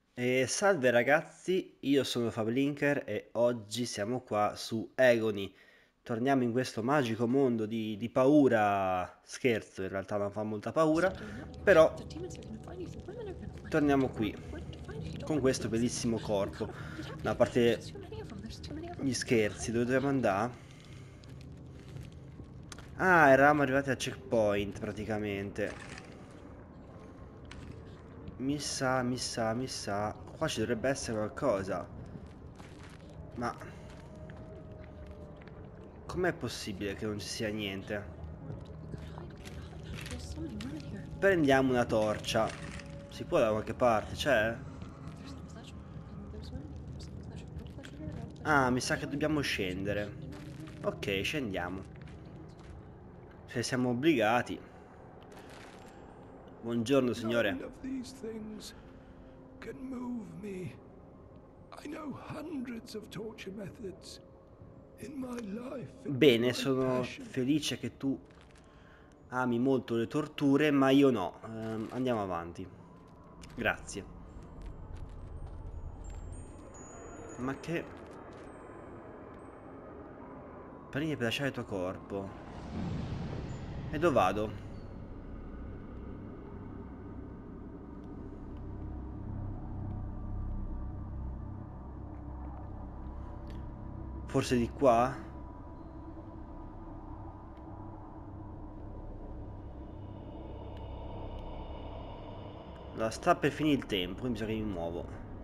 E salve ragazzi, io sono Fablinker e oggi siamo qua su Egoni. Torniamo in questo magico mondo di paura. Scherzo, in realtà non fa molta paura, però torniamo qui con questo bellissimo corpo. Ma a parte gli scherzi, dove dobbiamo andare? Ah, eravamo arrivati al checkpoint praticamente. Mi sa. Qua ci dovrebbe essere qualcosa. Ma com'è possibile che non ci sia niente? Prendiamo una torcia. Si può da qualche parte? C'è? Ah, mi sa che dobbiamo scendere. Ok, scendiamo. Se siamo obbligati. Buongiorno, signore. None of these things can move me. I know hundreds of torture methods. In my life, it was Bene, my sono passion. felice che tu ami molto le torture, ma io no. Andiamo avanti. Grazie. Ma che... Prendi per lasciare il tuo corpo. E dove vado? Forse di qua? La sta per finire il tempo, quindi bisogna che mi muovo.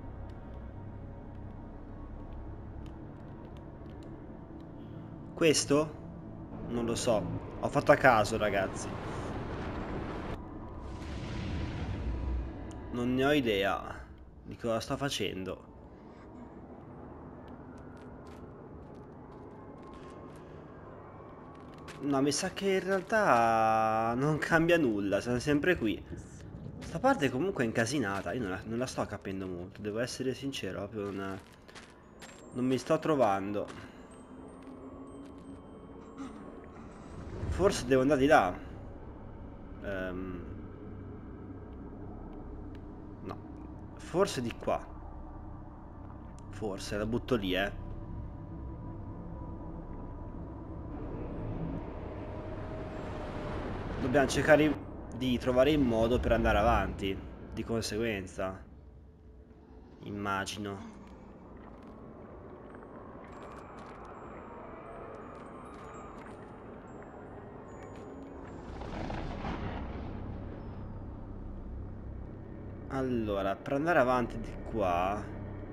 Questo? Non lo so. Ho fatto a caso, ragazzi. Non ne ho idea di cosa sto facendo. No, mi sa che in realtà non cambia nulla, sono sempre qui. Sta parte comunque è incasinata, io non la sto capendo molto, devo essere sincero, proprio non mi sto trovando. Forse devo andare di là. Ehm, no, forse di qua. Forse, la butto lì, eh. Dobbiamo cercare di trovare il modo per andare avanti, di conseguenza. Immagino. Allora, per andare avanti di qua...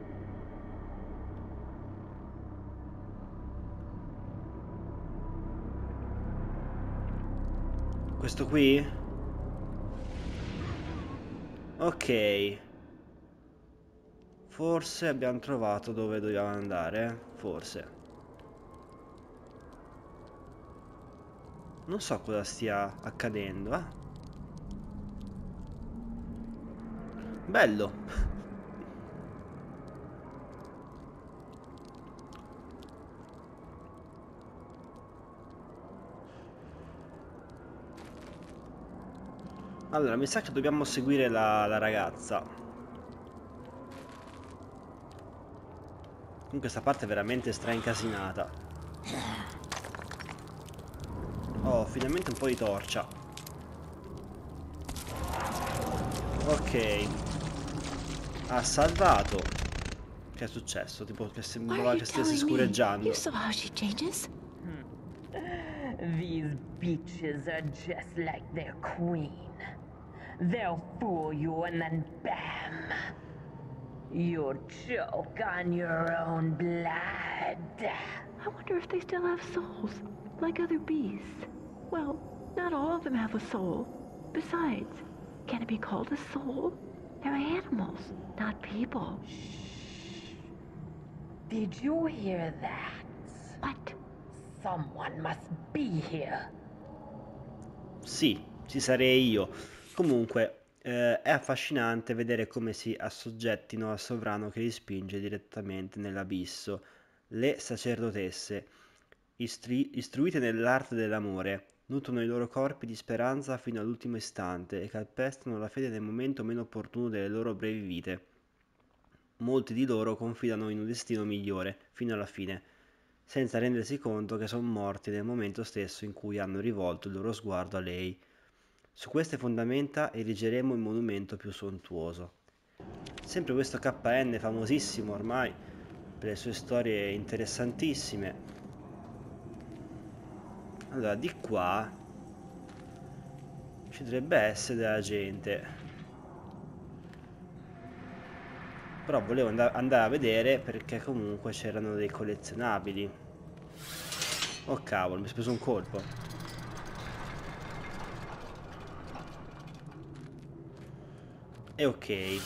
Questo qui? Ok. Forse abbiamo trovato dove dobbiamo andare. Forse. Non so cosa stia accadendo. Ah, bello. Allora, mi sa che dobbiamo seguire la ragazza. Comunque sta parte è veramente incasinata. Oh, finalmente un po' di torcia. Ok. Ha salvato. Che è successo? Tipo che Why are sembrava you che stesse telling me? You scureggiando. saw how she changes? These beaches are just like their queen. They'll fool you and then bam! You'll choke on your own blood. I wonder if they still have souls, like other beasts. Well, not all of them have a soul. Besides, can it be called a soul? They're animals, not people. Did you hear that? What? Someone must be here. Sì, ci sarei io. Comunque, è affascinante vedere come si assoggettino al sovrano che li spinge direttamente nell'abisso. Le sacerdotesse, istruite nell'arte dell'amore, nutrono i loro corpi di speranza fino all'ultimo istante e calpestano la fede nel momento meno opportuno delle loro brevi vite. molti di loro confidano in un destino migliore fino alla fine, senza rendersi conto che sono morti nel momento stesso in cui hanno rivolto il loro sguardo a lei. Su queste fondamenta erigeremo il monumento più sontuoso. Sempre questo KN, famosissimo ormai per le sue storie interessantissime. Allora, di qua ci dovrebbe essere della gente, però volevo andare a vedere perché comunque c'erano dei collezionabili. Oh cavolo, mi sono preso un colpo. E ok.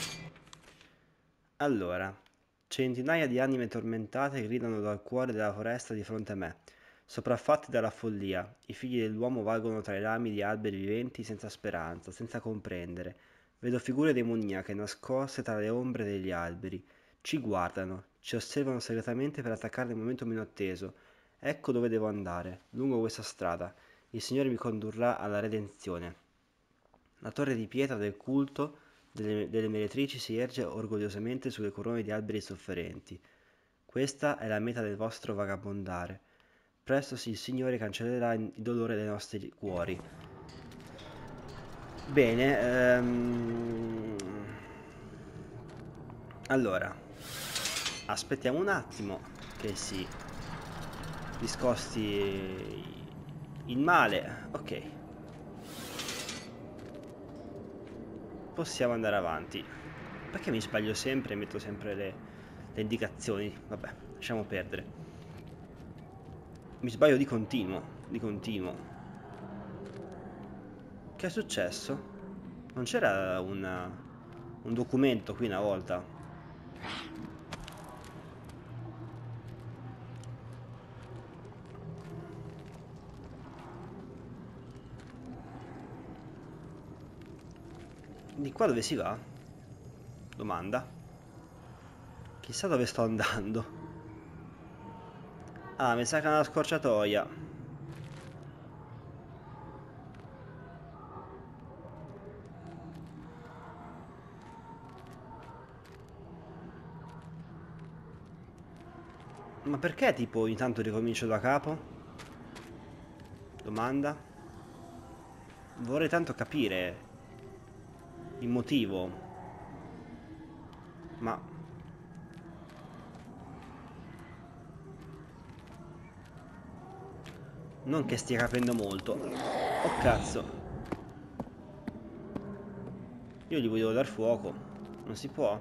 Allora, centinaia di anime tormentate gridano dal cuore della foresta di fronte a me. Sopraffatti dalla follia, i figli dell'uomo valgono tra i rami di alberi viventi senza speranza, senza comprendere. Vedo figure demoniache nascoste tra le ombre degli alberi. Ci guardano, ci osservano segretamente per attaccare nel momento meno atteso. Ecco dove devo andare, lungo questa strada. Il Signore mi condurrà alla redenzione. La torre di pietra del culto delle meretrici si erge orgogliosamente sulle corone di alberi sofferenti. Questa è la meta del vostro vagabondare. Presto il Signore cancellerà il dolore dai nostri cuori. Bene, allora, aspettiamo un attimo che si discosti il male. Ok, possiamo andare avanti. Perché mi sbaglio sempre e metto sempre le indicazioni? Vabbè, lasciamo perdere. Mi sbaglio di continuo, di continuo. Che è successo? Non c'era un documento qui una volta? Di qua dove si va? Domanda. Chissà dove sto andando. Ah, mi sa che è una scorciatoia. Ma perché tipo ogni tanto ricomincio da capo? Domanda. Vorrei tanto capire il motivo. Ma non che stia capendo molto. Oh cazzo. Io gli volevo dar fuoco. Non si può.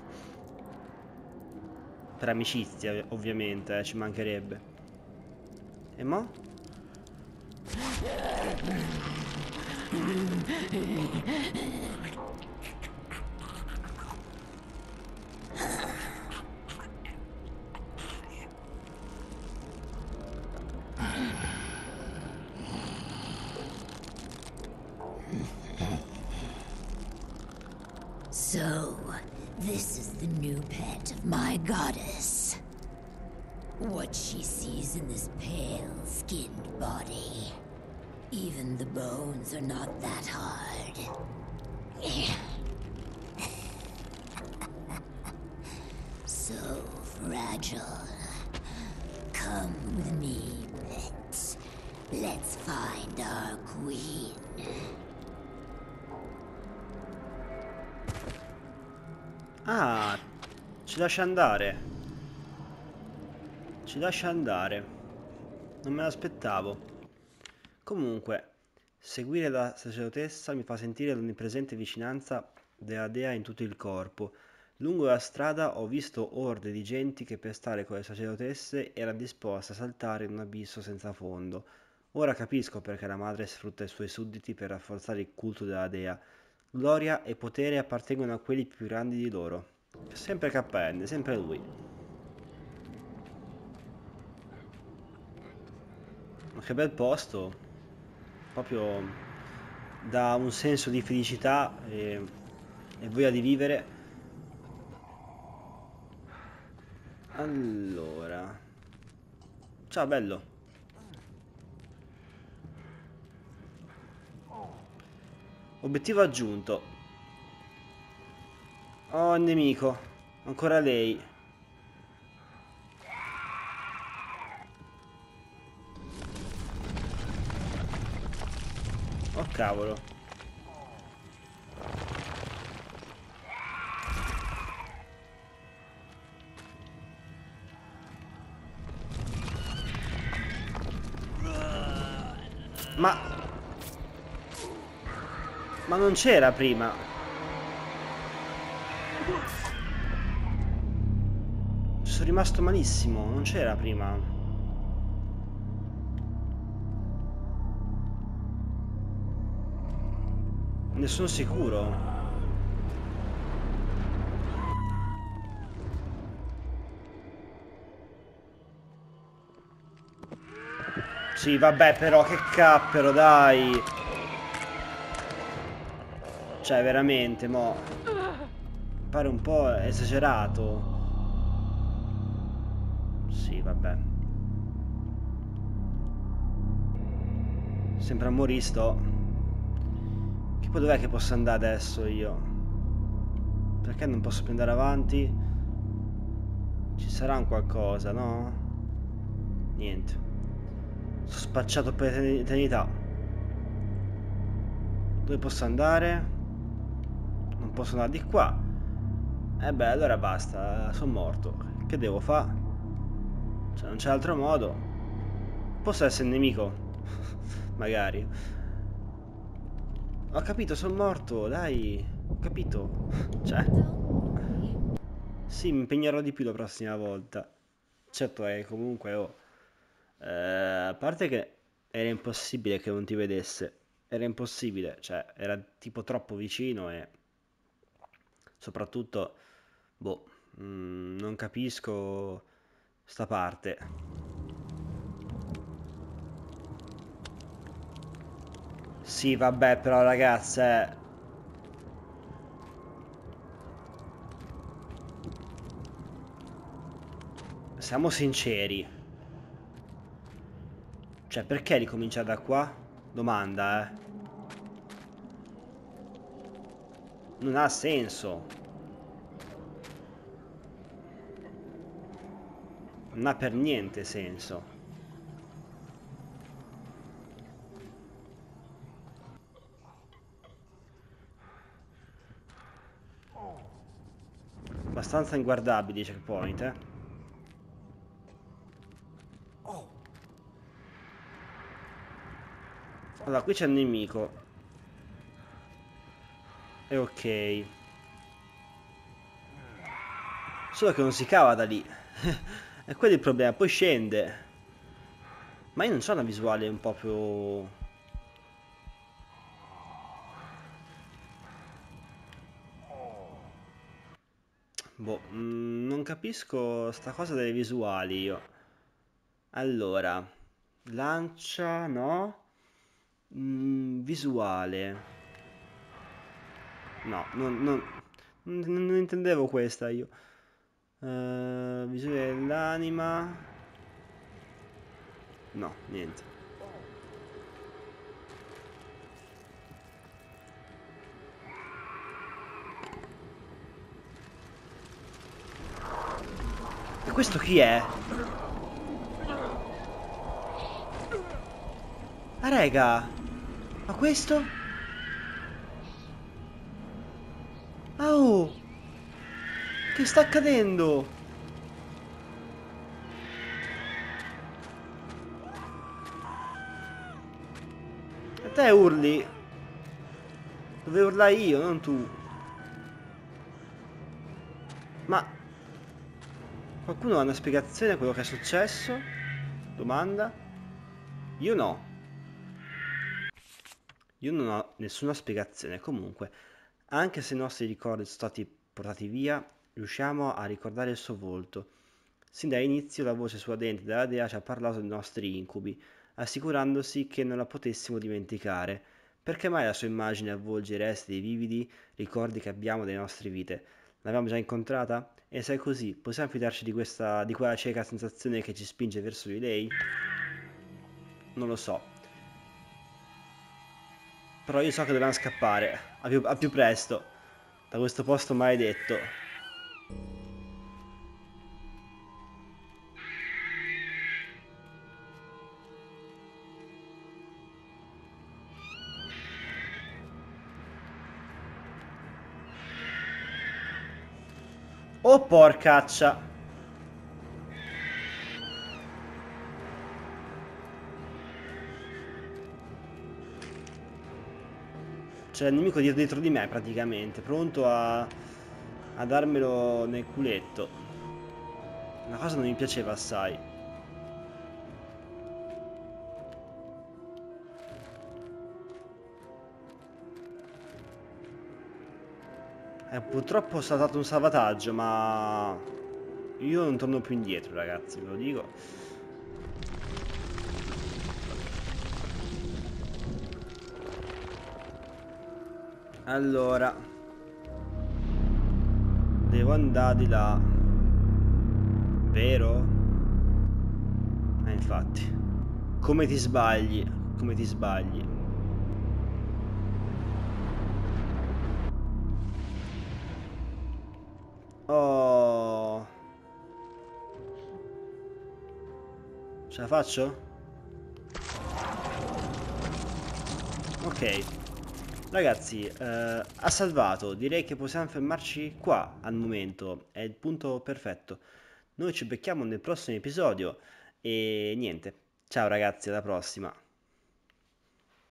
Per amicizia, ovviamente, ci mancherebbe. E mo'? So, this is the new pet of my goddess. What she sees in this pale-skinned body. Even the bones are not that hard. So fragile. Come with me, pet. Let's find our queen. Ah, ci lascia andare. Ci lascia andare. Non me l'aspettavo. Comunque, seguire la sacerdotessa mi fa sentire l'onnipresente vicinanza della dea in tutto il corpo. Lungo la strada ho visto orde di genti che per stare con le sacerdotesse era disposta a saltare in un abisso senza fondo. Ora capisco perché la madre sfrutta i suoi sudditi per rafforzare il culto della dea. Gloria e potere appartengono a quelli più grandi di loro. Sempre KN, sempre lui. Ma che bel posto. Proprio dà un senso di felicità e voglia di vivere. Allora. Ciao bello. Obiettivo aggiunto. Oh, nemico. Ancora lei. Oh cavolo. Ma non c'era prima. Ci sono rimasto malissimo, non c'era prima. Ne sono sicuro. Sì, vabbè, però che cappero, dai. Cioè, veramente, mo. Pare un po' esagerato. Sì, vabbè. Sempre a morire sto. Che poi dov'è che posso andare adesso io? Perché non posso più andare avanti? Ci sarà un qualcosa, no? Niente. Sono spacciato per eternità. Dove posso andare? Non posso andare di qua. E beh, allora basta, sono morto. Che devo fare? Cioè, non c'è altro modo. Posso essere il nemico? Magari. Ho capito, sono morto, dai. Ho capito. Cioè, sì, mi impegnerò di più la prossima volta. Certo è comunque, oh. A parte che era impossibile che non ti vedesse. Era impossibile, cioè, era tipo troppo vicino e soprattutto, boh, non capisco sta parte. Sì, vabbè, però ragazze, siamo sinceri. Cioè, perché ricominciare da qua? Domanda, eh. Non ha senso. Non ha per niente senso. Abbastanza inguardabili i checkpoint, eh. Allora, qui c'è il nemico. E ok. Solo che non si cava da lì. E quello è il problema. Poi scende. Ma io non c'ho una visuale un po' più... Boh, non capisco sta cosa delle visuali io. Allora, lancia, no? Visuale. No, non intendevo questa io. Visione dell'anima. No, niente. E questo chi è? Ah, rega! Ma questo? Ah, oh! Che sta accadendo? E te urli? Dovevo urlare io, non tu. Ma qualcuno ha una spiegazione a quello che è successo? Domanda? Io no. Io non ho nessuna spiegazione. Comunque, anche se i nostri ricordi sono stati portati via, riusciamo a ricordare il suo volto. Sin dall'inizio la voce suadente della dea ci ha parlato dei nostri incubi, assicurandosi che non la potessimo dimenticare. Perché mai la sua immagine avvolge i resti dei vividi ricordi che abbiamo delle nostre vite? L'abbiamo già incontrata? E se è così, possiamo fidarci di quella cieca sensazione che ci spinge verso di lei? Non lo so. Però io so che dobbiamo scappare, a più presto, da questo posto maledetto. Oh porcaccia. C'è il nemico dietro di me praticamente, pronto a darmelo nel culetto. Una cosa non mi piaceva assai. Purtroppo ho saltato un salvataggio, ma io non torno più indietro, ragazzi, ve lo dico. Allora, devo andare di là, vero? Infatti, come ti sbagli, come ti sbagli. Oh, ce la faccio? Ok. Ragazzi, ha salvato, direi che possiamo fermarci qua al momento, è il punto perfetto. Noi ci becchiamo nel prossimo episodio e niente, ciao ragazzi, alla prossima.